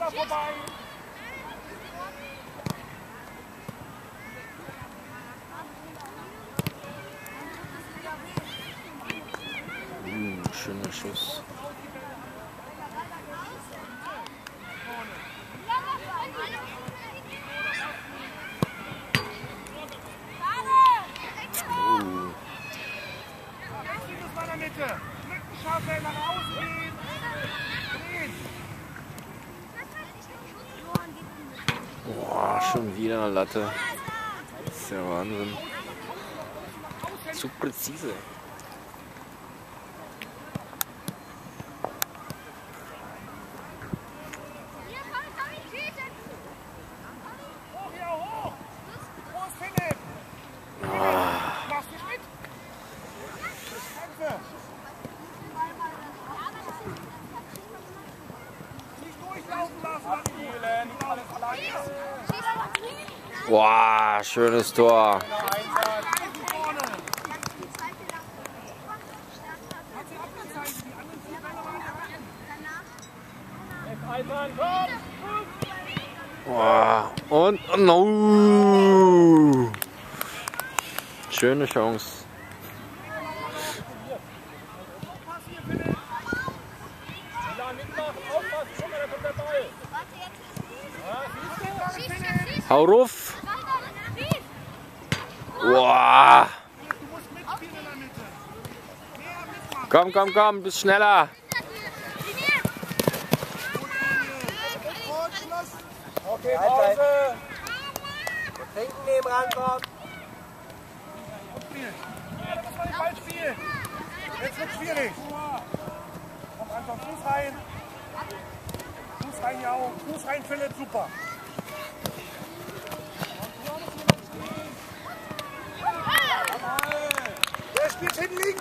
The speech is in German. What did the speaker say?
Keller vorbei. Schöner Schuss. Nach außen gehen. Boah, schon wieder eine Latte. Das ist ja Wahnsinn. Zu präzise. Boah, schönes Tor. Boah, und no. Schöne Chance. Hau ruf! Boah! Komm, komm, komm, bist schneller! Okay, Pause! Trinken neben rankommen! Das war ein Ballspiel! Jetzt wird schwierig! Komm, Anton, Fuß rein! Fuß rein, Jau! Fuß rein, Philipp, super! Der spielt hinten links!